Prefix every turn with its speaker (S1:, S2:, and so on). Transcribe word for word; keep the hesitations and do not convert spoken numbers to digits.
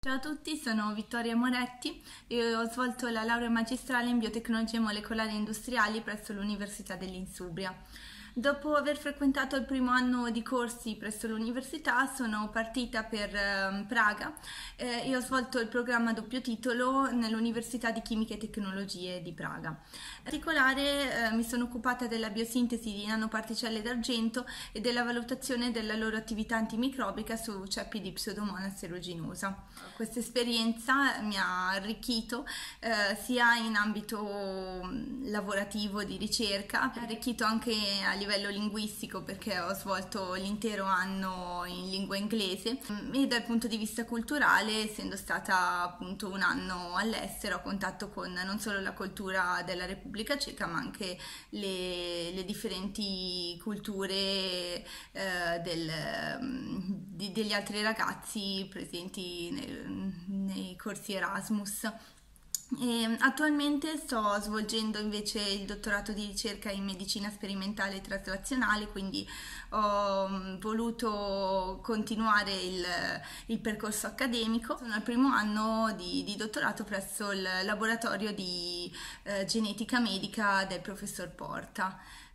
S1: Ciao a tutti, sono Vittoria Moretti e ho svolto la laurea magistrale in biotecnologie molecolari industriali presso l'Università dell'Insubria. Dopo aver frequentato il primo anno di corsi presso l'università sono partita per eh, Praga eh, e ho svolto il programma a doppio titolo nell'Università di Chimica e Tecnologie di Praga. In particolare eh, mi sono occupata della biosintesi di nanoparticelle d'argento e della valutazione della loro attività antimicrobica su ceppi di Pseudomonas aeruginosa. Questa esperienza mi ha arricchito eh, sia in ambito lavorativo di ricerca, arricchito anche a livello linguistico perché ho svolto l'intero anno in lingua inglese, e dal punto di vista culturale, essendo stata appunto un anno all'estero, a contatto con non solo la cultura della Repubblica Ceca ma anche le, le differenti culture eh, del, di, degli altri ragazzi presenti nei, nei corsi Erasmus. E attualmente sto svolgendo invece il dottorato di ricerca in medicina sperimentale e traslazionale, quindi ho voluto continuare il, il percorso accademico. Sono al primo anno di, di dottorato presso il laboratorio di eh, genetica medica del professor Porta.